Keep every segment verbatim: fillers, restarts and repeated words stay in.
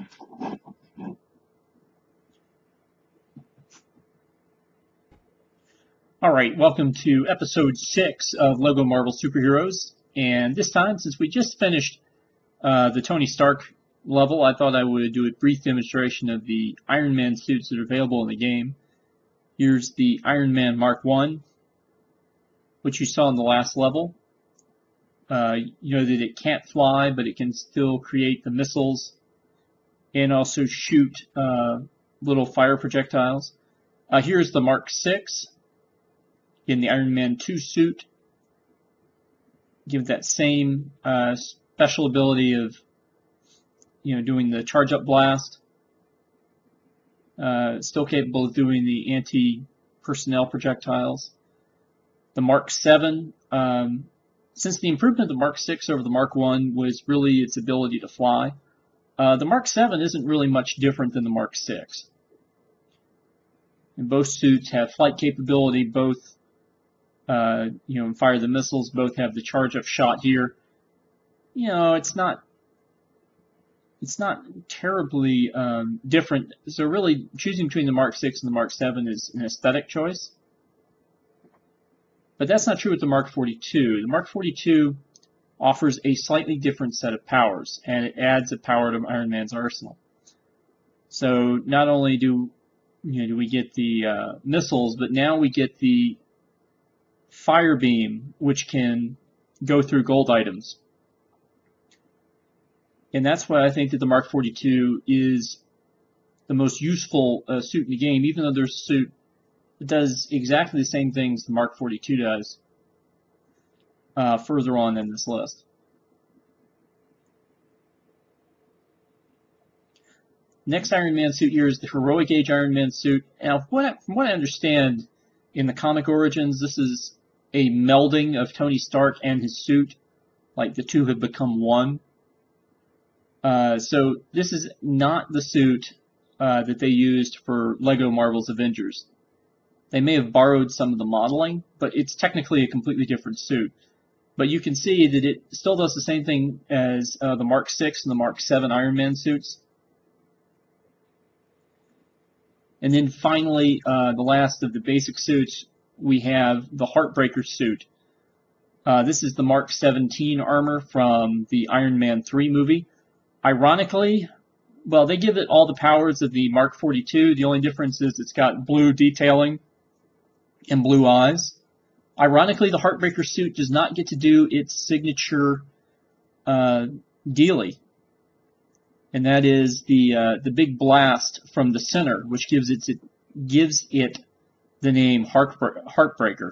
All right, welcome to episode six of Lego Marvel Superheroes. And this time, since we just finished uh, the Tony Stark level, I thought I would do a brief demonstration of the Iron Man suits that are available in the game. Here's the Iron Man Mark one, which you saw in the last level. Uh, you know that it can't fly, but it can still create the missiles and also shoot uh, little fire projectiles. Uh, here's the Mark six. In the Iron Man two suit, give that same uh, special ability of, you know, doing the charge-up blast. Uh, still capable of doing the anti-personnel projectiles. The Mark seven, um, since the improvement of the Mark six over the Mark one was really its ability to fly, uh, the Mark seven isn't really much different than the Mark six. And both suits have flight capability, both Uh, you know, fire the missiles, both have the charge-up shot here. You know, it's not, it's not terribly um, different. So really, choosing between the Mark six and the Mark seven is an aesthetic choice. But that's not true with the Mark forty-two. The Mark forty-two offers a slightly different set of powers, and it adds a power to Iron Man's arsenal. So not only do, you know, do we get the uh, missiles, but now we get the fire beam, which can go through gold items. And that's why I think that the Mark forty-two is the most useful uh, suit in the game, even though there's a suit that does exactly the same things the Mark forty-two does uh, further on in this list. Next Iron Man suit here is the Heroic Age Iron Man suit. Now, what I, from what I understand in the comic origins, this is a melding of Tony Stark and his suit, like the two have become one. Uh, so this is not the suit uh, that they used for Lego Marvel's Avengers. They may have borrowed some of the modeling, but it's technically a completely different suit. But you can see that it still does the same thing as uh, the Mark six and the Mark seven Iron Man suits. And then finally, uh, the last of the basic suits, we have the Heartbreaker suit. Uh, this is the Mark seventeen armor from the Iron Man three movie. Ironically, well, they give it all the powers of the Mark forty-two. The only difference is it's got blue detailing and blue eyes. Ironically, the Heartbreaker suit does not get to do its signature uh, dealie. And that is the uh, the big blast from the center, which gives it, it gives it the name Heartbreaker.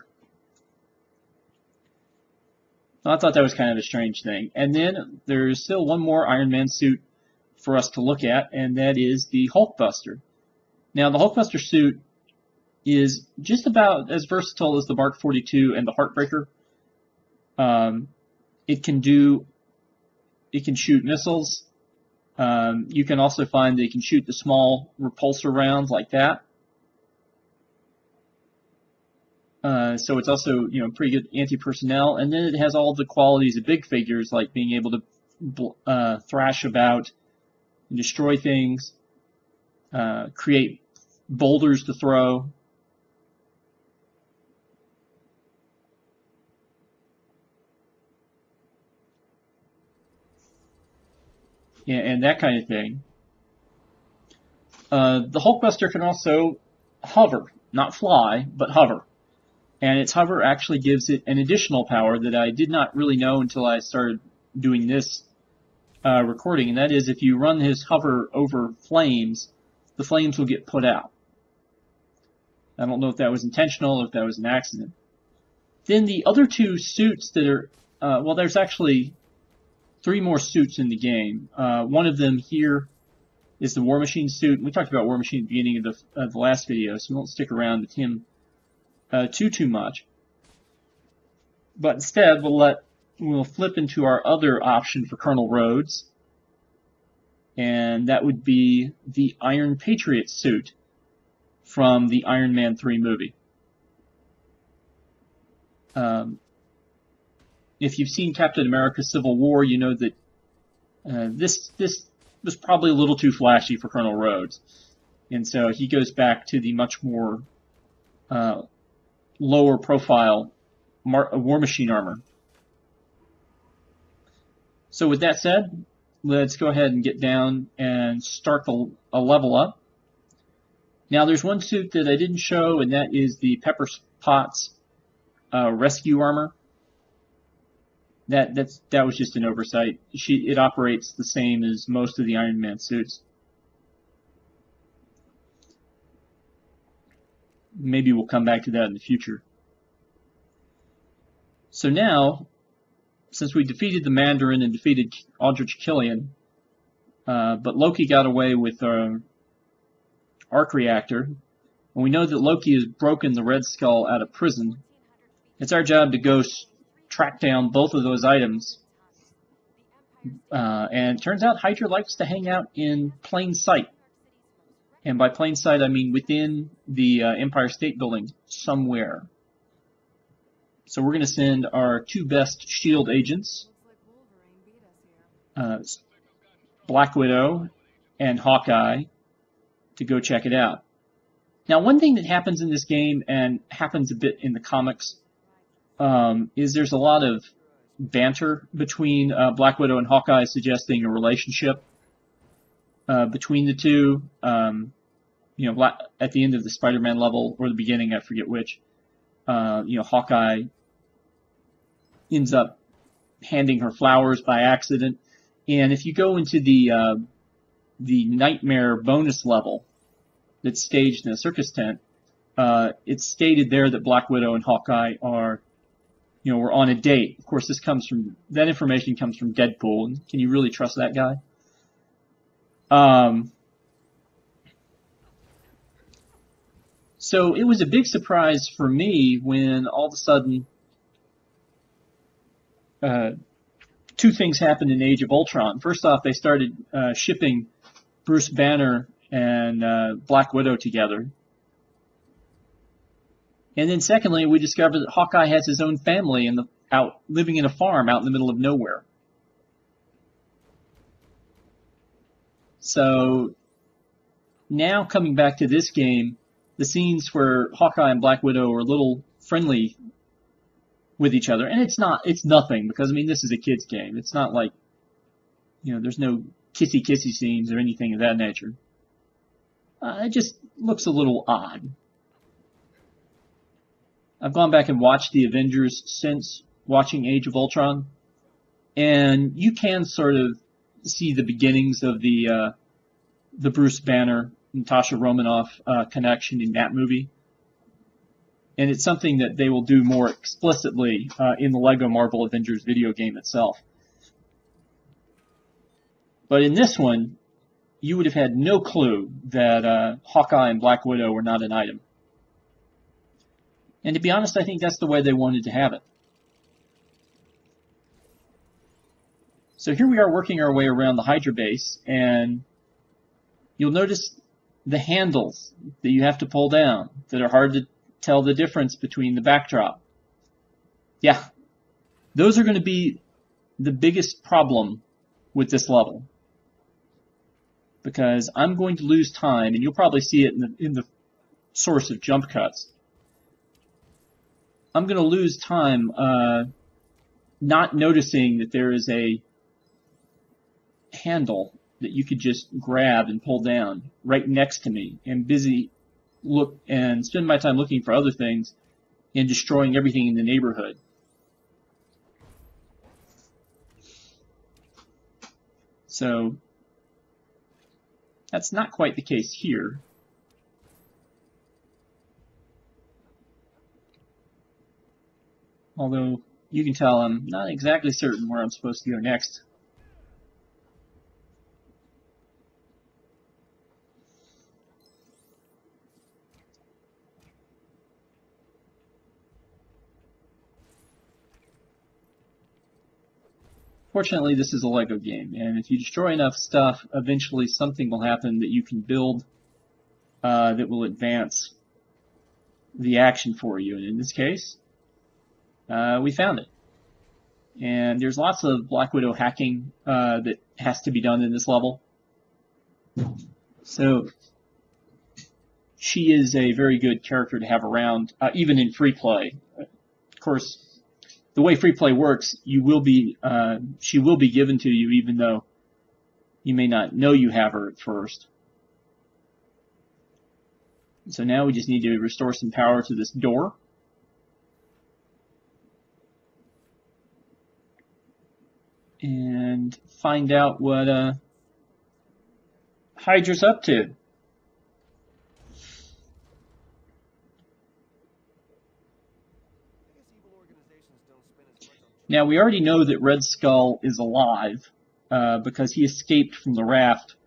I thought that was kind of a strange thing. And then there's still one more Iron Man suit for us to look at, and that is the Hulkbuster. Now, the Hulkbuster suit is just about as versatile as the Mark forty-two and the Heartbreaker. Um, it can do, it can shoot missiles. Um, you can also find that it can shoot the small repulsor rounds like that. Uh, so it's also, you know, pretty good anti-personnel, and then it has all the qualities of big figures, like being able to uh, thrash about and destroy things, uh, create boulders to throw. Yeah, and that kind of thing. Uh, the Hulkbuster can also hover, not fly, but hover. And its hover actually gives it an additional power that I did not really know until I started doing this uh, recording, and that is if you run his hover over flames, the flames will get put out. I don't know if that was intentional or if that was an accident. Then the other two suits that are, uh, well, there's actually three more suits in the game. Uh, one of them here is the War Machine suit. We talked about War Machine at the beginning of the, of the last video, so we won't stick around with him Uh, too too much, but instead we'll let we'll flip into our other option for Colonel Rhodes, and that would be the Iron Patriot suit from the Iron Man three movie. Um, if you've seen Captain America: Civil War, you know that uh, this this was probably a little too flashy for Colonel Rhodes. And so he goes back to the much more uh, lower profile Mar- War Machine armor. So with that said, let's go ahead and get down and start the, a level up. Now there's one suit that I didn't show, and that is the Pepper Potts uh, rescue armor. That that's that was just an oversight. She it operates the same as most of the Iron Man suits. Maybe we'll come back to that in the future. So now, since we defeated the Mandarin and defeated Aldrich Killian, uh, but Loki got away with our arc reactor, and we know that Loki has broken the Red Skull out of prison, it's our job to go track down both of those items. Uh, and it turns out Hydra likes to hang out in plain sight. And by plain sight, I mean within the uh, Empire State Building somewhere. So we're going to send our two best S H I E L D agents, uh, Black Widow and Hawkeye, to go check it out. Now, one thing that happens in this game, and happens a bit in the comics, um, is there's a lot of banter between uh, Black Widow and Hawkeye, suggesting a relationship uh, between the two. Um, you know, Black, at the end of the Spider-Man level, or the beginning, I forget which, uh, you know, Hawkeye ends up handing her flowers by accident. And if you go into the uh, the Nightmare bonus level that's staged in a circus tent, uh, it's stated there that Black Widow and Hawkeye are, you know, we're on a date. Of course, this comes from, that information comes from Deadpool, and can you really trust that guy? Um, so it was a big surprise for me when all of a sudden uh, two things happened in Age of Ultron. First off, they started uh, shipping Bruce Banner and uh, Black Widow together. And then secondly, we discovered that Hawkeye has his own family in the, out living in a farm out in the middle of nowhere. So now coming back to this game, the scenes where Hawkeye and Black Widow are a little friendly with each other, and it's not, it's nothing, because I mean, this is a kid's game. It's not like, you know, there's no kissy kissy scenes or anything of that nature. Uh, it just looks a little odd. I've gone back and watched the Avengers since watching Age of Ultron, and you can sort of see the beginnings of the uh, the Bruce Banner, Natasha Romanoff uh, connection in that movie. And it's something that they will do more explicitly uh, in the Lego Marvel Avengers video game itself. But in this one, you would have had no clue that uh, Hawkeye and Black Widow were not an item. And to be honest, I think that's the way they wanted to have it. So here we are working our way around the Hydra base, and you'll notice the handles that you have to pull down that are hard to tell the difference between the backdrop. Yeah, those are going to be the biggest problem with this level, because I'm going to lose time, and you'll probably see it in the, in the source of jump cuts. I'm going to lose time uh, not noticing that there is a handle that you could just grab and pull down right next to me, and busy look and spend my time looking for other things and destroying everything in the neighborhood. So that's not quite the case here. Although you can tell I'm not exactly certain where I'm supposed to go next. Fortunately, this is a Lego game, and if you destroy enough stuff, eventually something will happen that you can build uh, that will advance the action for you. And in this case, uh, we found it. And there's lots of Black Widow hacking uh, that has to be done in this level. So she is a very good character to have around, uh, even in free play. Of course, the way free play works, you will be, uh, she will be given to you, even though you may not know you have her at first. So now we just need to restore some power to this door. And find out what uh, Hydra's up to. Now, we already know that Red Skull is alive uh, because he escaped from the raft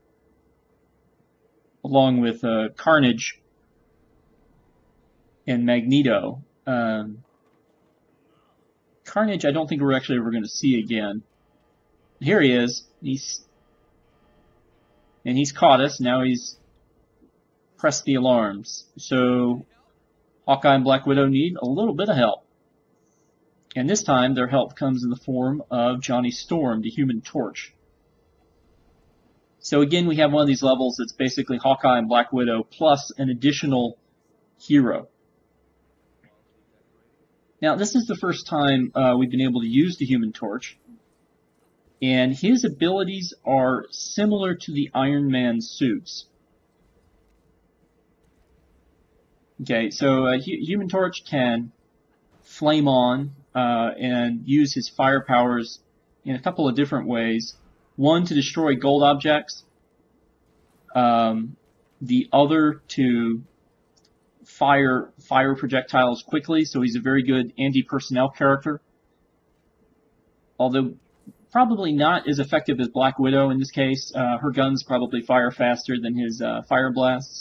along with uh, Carnage and Magneto. Um, Carnage, I don't think we're actually ever going to see again. Here he is. He's and he's caught us. Now he's pressed the alarms. So Hawkeye and Black Widow need a little bit of help. And this time their help comes in the form of Johnny Storm, the Human Torch. So again, we have one of these levels that's basically Hawkeye and Black Widow plus an additional hero. Now, this is the first time uh, we've been able to use the Human Torch. And his abilities are similar to the Ironman suits. Okay, so uh, Human Torch can flame on uh, and use his fire powers in a couple of different ways. One, to destroy gold objects. Um, the other, to fire fire projectiles quickly. So he's a very good anti-personnel character. Although probably not as effective as Black Widow in this case. Uh, her guns probably fire faster than his uh, fire blasts.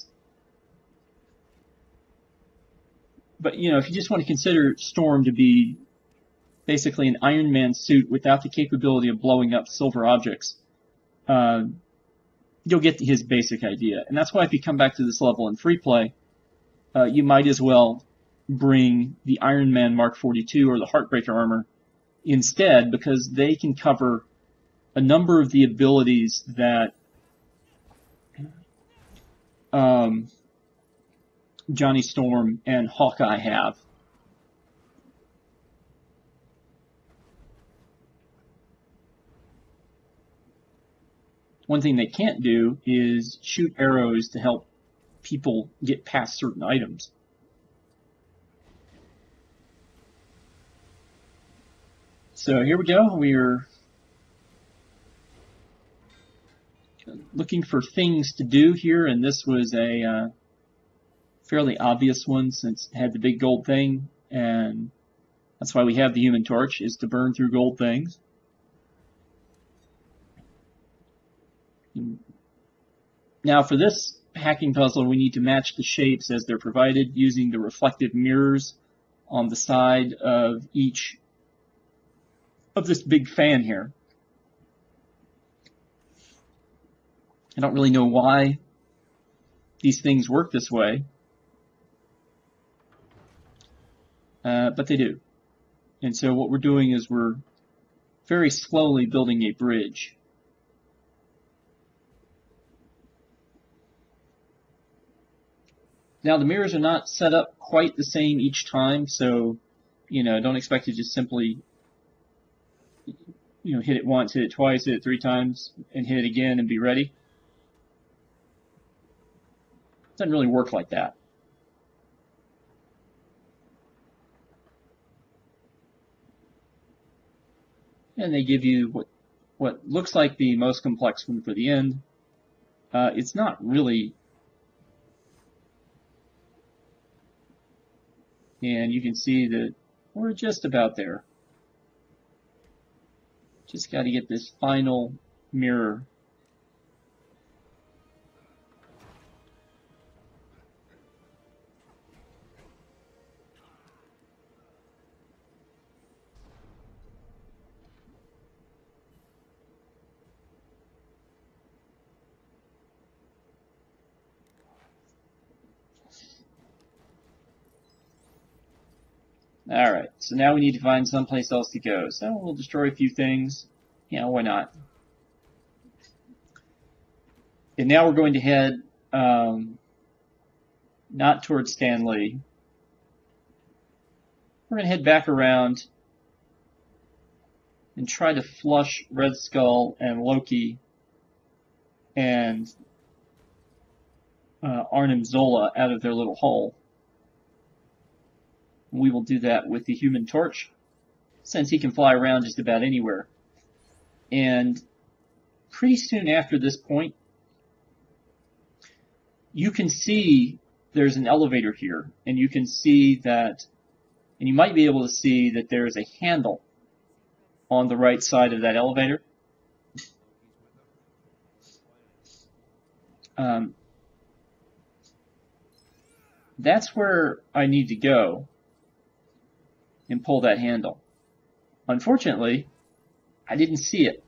But, you know, if you just want to consider Storm to be basically an Iron Man suit without the capability of blowing up silver objects, uh, you'll get his basic idea. And that's why if you come back to this level in free play, uh, you might as well bring the Iron Man Mark forty-two or the Heartbreaker armor instead, because they can cover a number of the abilities that um, Johnny Storm and Hawkeye have. One thing they can't do is shoot arrows to help people get past certain items. So here we go. We're looking for things to do here, and this was a uh, fairly obvious one since it had the big gold thing, and that's why we have the Human Torch, is to burn through gold things. Now for this hacking puzzle, we need to match the shapes as they're provided using the reflective mirrors on the side of each of this big fan here. I don't really know why these things work this way, uh, but they do. And so what we're doing is we're very slowly building a bridge. Now the mirrors are not set up quite the same each time, so you know, don't expect to just simply you know, hit it once, hit it twice, hit it three times, and hit it again and be ready. It doesn't really work like that. And they give you what what looks like the most complex one for the end. Uh, it's not really. And you can see that we're just about there. Just got to get this final mirror. All right, so now we need to find someplace else to go. So we'll destroy a few things. Yeah, why not? And now we're going to head um, not towards Stanley. We're going to head back around and try to flush Red Skull and Loki and uh, Arnim Zola out of their little hole. We will do that with the Human Torch, since he can fly around just about anywhere. And pretty soon after this point, you can see there's an elevator here, and you can see that, and you might be able to see that there is a handle on the right side of that elevator. Um, that's where I need to go and pull that handle. Unfortunately, I didn't see it.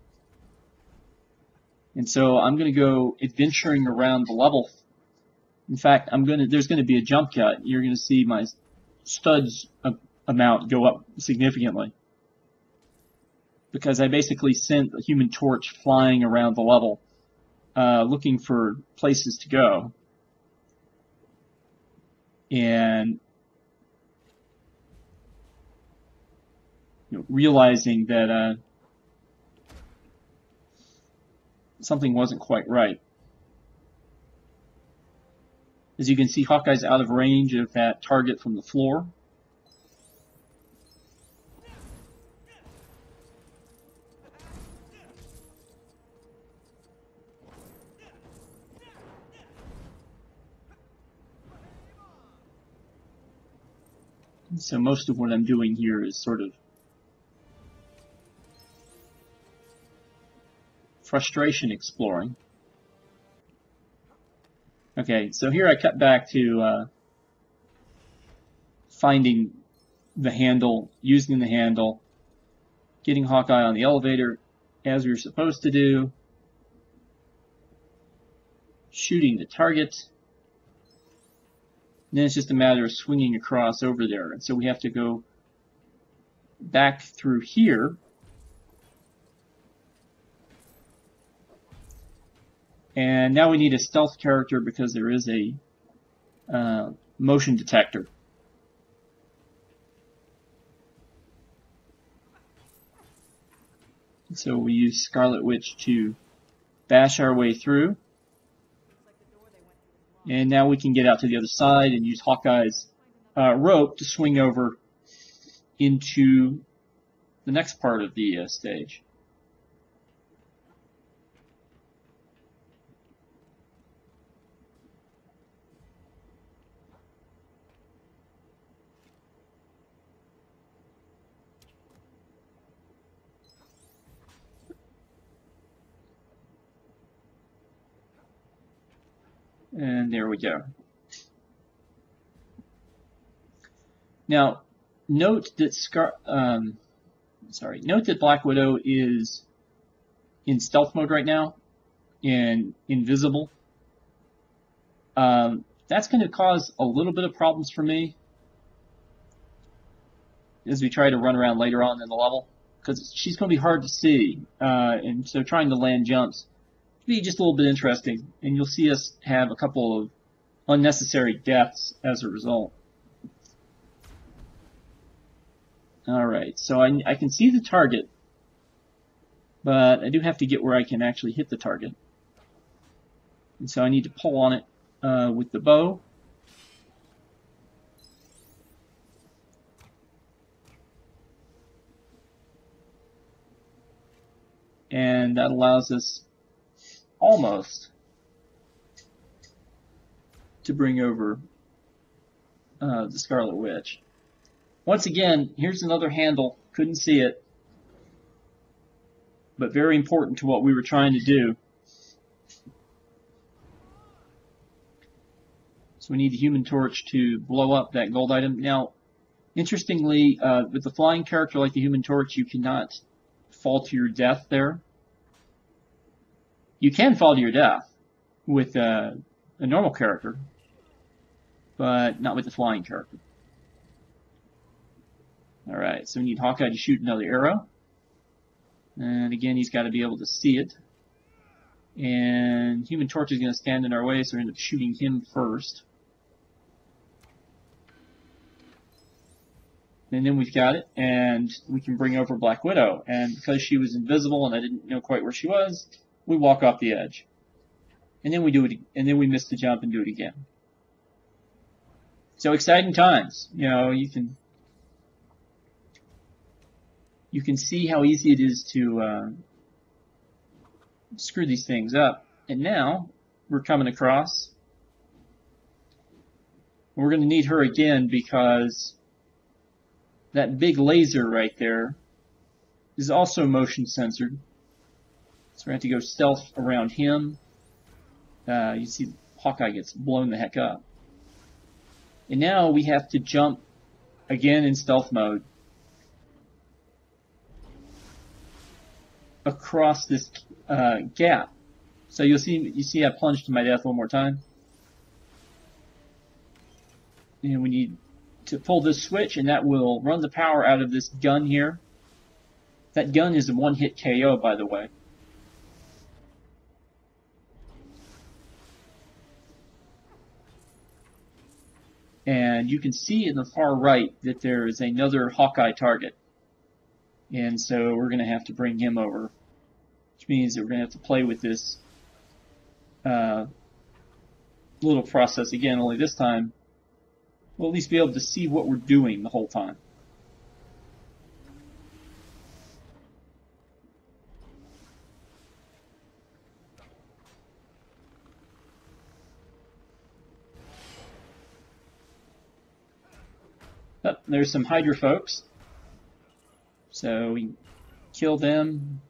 And so I'm going to go adventuring around the level. In fact, I'm going to, there's going to be a jump cut. You're going to see my studs amount go up significantly, because I basically sent the Human Torch flying around the level, uh, looking for places to go. And you know, realizing that uh, something wasn't quite right. As you can see, Hawkeye's out of range of that target from the floor. So most of what I'm doing here is sort of frustration exploring. Okay, so here I cut back to uh, finding the handle, using the handle, getting Hawkeye on the elevator as we were supposed to do, shooting the target. And then it's just a matter of swinging across over there. And so we have to go back through here. And now we need a stealth character because there is a uh, motion detector. So we use Scarlet Witch to bash our way through. And now we can get out to the other side and use Hawkeye's uh, rope to swing over into the next part of the uh, stage. And there we go. Now, note that Scar um, sorry, note that Black Widow is in stealth mode right now and invisible. Um, that's going to cause a little bit of problems for me as we try to run around later on in the level, because she's going to be hard to see, uh, and so trying to land jumps be just a little bit interesting, and you'll see us have a couple of unnecessary deaths as a result. Alright, so I, I can see the target, but I do have to get where I can actually hit the target. And so I need to pull on it uh, with the bow. And that allows us almost to bring over uh, the Scarlet Witch. Once again, here's another handle. Couldn't see it, but very important to what we were trying to do. So we need the Human Torch to blow up that gold item. Now, interestingly, uh, with the flying character like the Human Torch, you cannot fall to your death there. You can fall to your death with uh, a normal character, but not with the flying character. Alright, so we need Hawkeye to shoot another arrow. And again, he's got to be able to see it. And and Human Torch is going to stand in our way, so we end up shooting him first. And then we've got it, and we can bring over Black Widow. And because she was invisible and I didn't know quite where she was, we walk off the edge. And then we do it, and then we miss the jump and do it again. So exciting times. You know, you can you can see how easy it is to uh, screw these things up. And now we're coming across. We're going to need her again because that big laser right there is also motion censored. So we're going to have to go stealth around him. Uh, you see Hawkeye gets blown the heck up. And now we have to jump again in stealth mode across this uh, gap. So you'll see, you see I plunged to my death one more time. And we need to pull this switch, and that will run the power out of this gun here. That gun is a one-hit K O, by the way. And you can see in the far right that there is another Hawkeye target. And so we're going to have to bring him over, which means that we're going to have to play with this uh, little process again, only this time we'll at least be able to see what we're doing the whole time. Oh, there's some Hydra folks. So we kill them.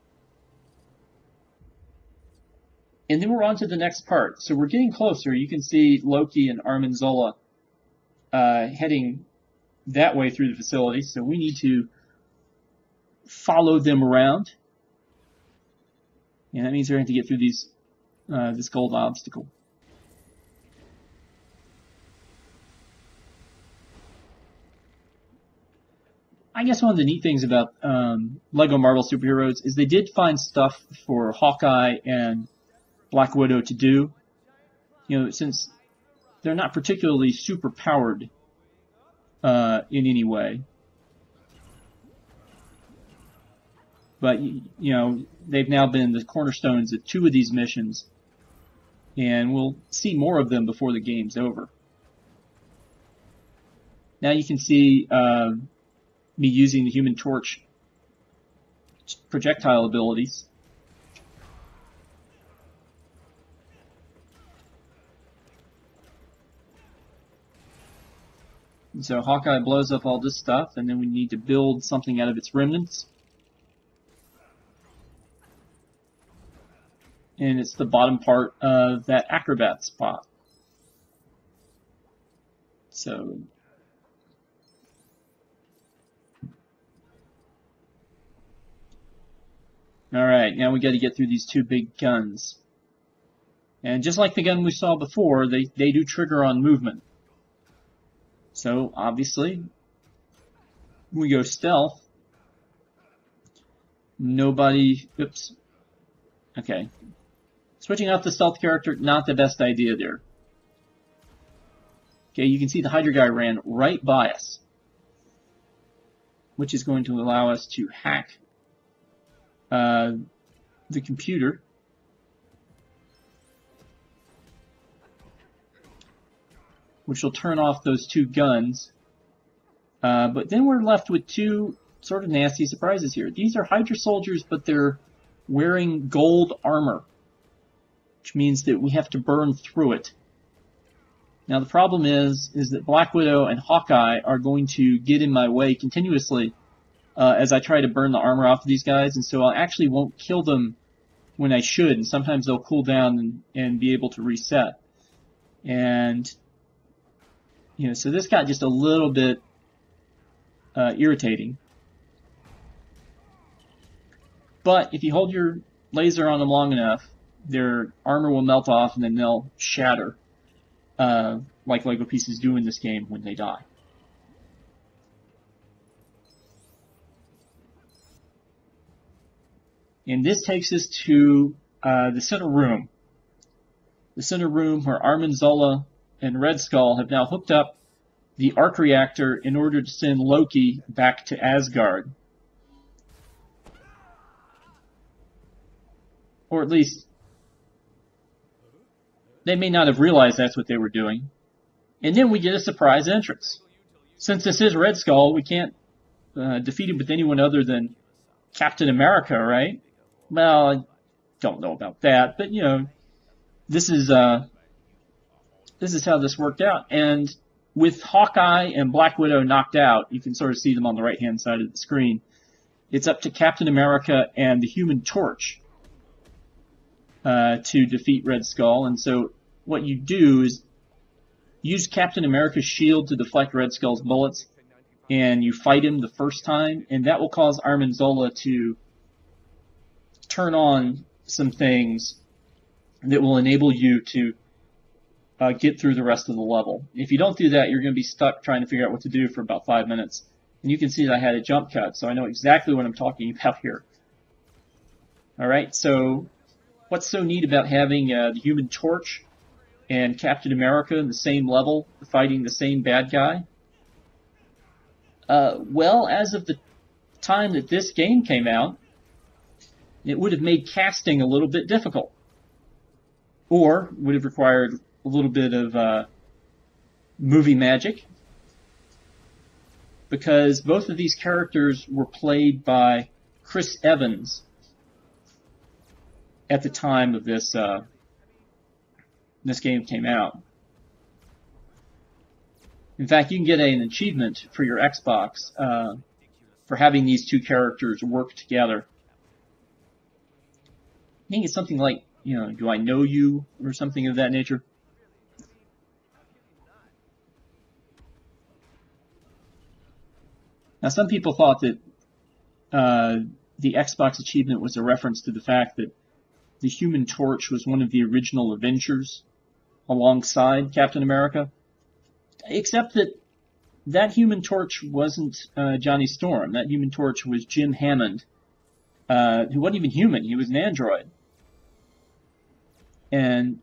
And then we're on to the next part. So we're getting closer. You can see Loki and Armin Zola uh, heading that way through the facility. So we need to follow them around. And that means we're going to get through these uh, this gold obstacle. I guess one of the neat things about um, Lego Marvel Superheroes is they did find stuff for Hawkeye and Black Widow to do. You know, since they're not particularly super powered uh, in any way. But, you know, they've now been the cornerstones of two of these missions. And we'll see more of them before the game's over. Now you can see uh, me using the Human Torch projectile abilities. And so Hawkeye blows up all this stuff, and then we need to build something out of its remnants. And it's the bottom part of that acrobat spot. So alright, now we got to get through these two big guns. And just like the gun we saw before, they, they do trigger on movement. So, obviously, we go stealth. Nobody... Oops. Okay. Switching off the stealth character, not the best idea there. Okay, you can see the Hydra guy ran right by us, which is going to allow us to hack uh, the computer. Which will turn off those two guns. Uh, but then we're left with two sort of nasty surprises here. These are Hydra soldiers, but they're wearing gold armor, which means that we have to burn through it. Now the problem is, is that Black Widow and Hawkeye are going to get in my way continuously uh, as I try to burn the armor off of these guys, and so I actually won't kill them when I should, and sometimes they'll cool down and, and be able to reset. And you know, so this got just a little bit uh, irritating. But if you hold your laser on them long enough, their armor will melt off and then they'll shatter, uh, like Lego pieces do in this game when they die. And this takes us to uh, the center room. the center room where Armin Zola and Red Skull have now hooked up the arc reactor in order to send Loki back to Asgard. Or at least, they may not have realized that's what they were doing. And then we get a surprise entrance. Since this is Red Skull, we can't uh, defeat him with anyone other than Captain America, right? Well, I don't know about that, but you know, this is uh, this is how this worked out. And with Hawkeye and Black Widow knocked out, you can sort of see them on the right-hand side of the screen. It's up to Captain America and the Human Torch uh, to defeat Red Skull. And so what you do is use Captain America's shield to deflect Red Skull's bullets, and you fight him the first time, and that will cause Armin Zola to turn on some things that will enable you to uh, get through the rest of the level. If you don't do that, you're going to be stuck trying to figure out what to do for about five minutes. And you can see that I had a jump cut, so I know exactly what I'm talking about here. Alright, so what's so neat about having uh, the Human Torch and Captain America in the same level, fighting the same bad guy? Uh, well, as of the time that this game came out, it would have made casting a little bit difficult. Or would have required a little bit of uh, movie magic. Because both of these characters were played by Chris Evans at the time of this uh, this game came out. In fact, you can get an achievement for your Xbox uh, for having these two characters work together. I think it's something like, you know, do I know you, or something of that nature. Now, some people thought that uh, the Xbox achievement was a reference to the fact that the Human Torch was one of the original Avengers alongside Captain America. Except that that Human Torch wasn't uh, Johnny Storm. That Human Torch was Jim Hammond, uh, who wasn't even human. He was an android. And,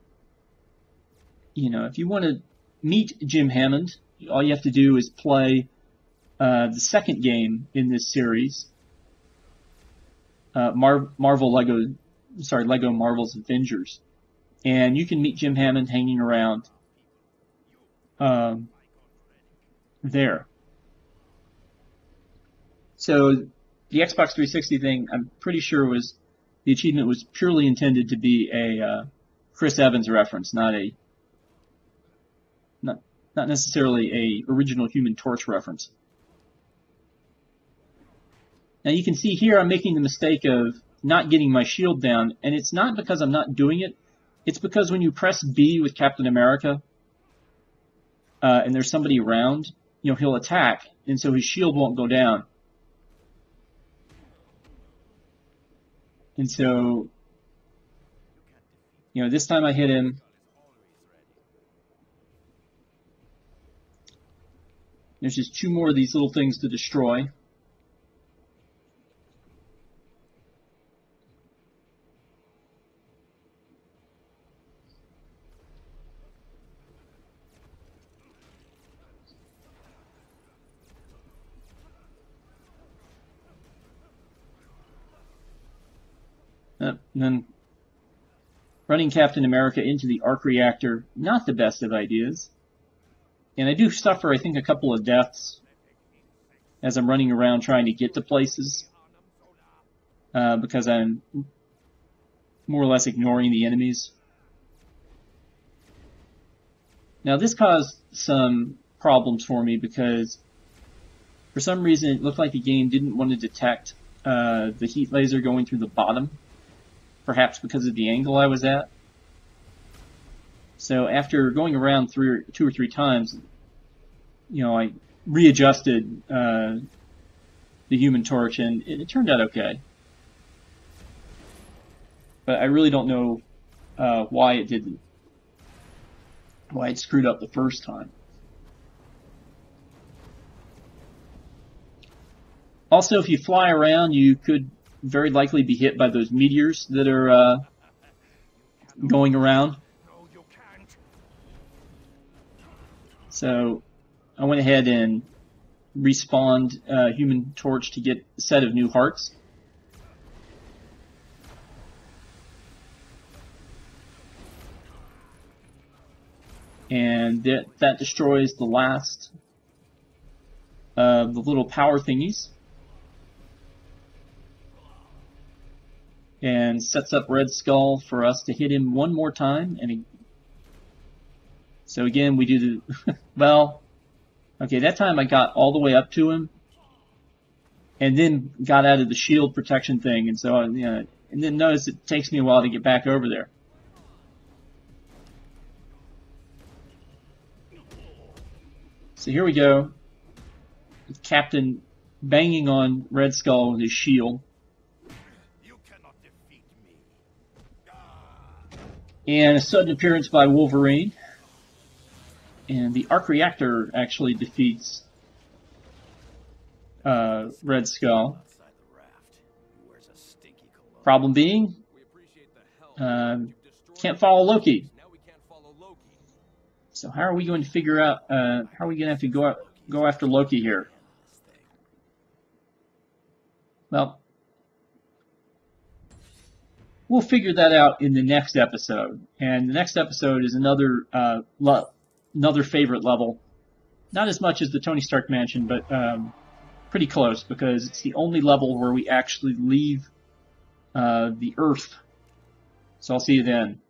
you know, if you want to meet Jim Hammond, all you have to do is play uh, the second game in this series, uh, Mar- Marvel Lego, sorry, Lego Marvel's Avengers, and you can meet Jim Hammond hanging around um, there. So the Xbox three sixty thing, I'm pretty sure was the achievement was purely intended to be a uh, Chris Evans reference, not a not not necessarily a original Human Torch reference. Now you can see here I'm making the mistake of not getting my shield down, and it's not because I'm not doing it. It's because when you press B with Captain America, uh, and there's somebody around, you know, he'll attack, and so his shield won't go down. And so, you know, this time I hit him. There's just two more of these little things to destroy. Uh, and then running Captain America into the arc reactor, not the best of ideas. And I do suffer, I think, a couple of deaths as I'm running around trying to get to places, uh, because I'm more or less ignoring the enemies. Now this caused some problems for me because for some reason it looked like the game didn't want to detect uh, the heat laser going through the bottom. Perhaps because of the angle I was at. So after going around three or, two or three times, you know, I readjusted uh, the Human Torch, and it, it turned out okay. But I really don't know uh, why it didn't, why it screwed up the first time. Also, if you fly around, you could very likely be hit by those meteors that are uh, going around. So I went ahead and respawned uh, Human Torch to get a set of new hearts. And that, that destroys the last of the little power thingies. And sets up Red Skull for us to hit him one more time. And he, so again, we do the, well, okay, that time I got all the way up to him. And then got out of the shield protection thing. And so, you know, and then notice it takes me a while to get back over there. So here we go. Captain banging on Red Skull with his shield. You cannot defeat me. And a sudden appearance by Wolverine. And the arc reactor actually defeats uh, Red Skull. Problem being, uh, can't follow Loki. So how are we going to figure out, uh, how are we going to have to go out, go after Loki here? Well, we'll figure that out in the next episode. And the next episode is another, uh, lo- another favorite level. Not as much as the Tony Stark Mansion, but um, pretty close, because it's the only level where we actually leave uh, the Earth. So I'll see you then.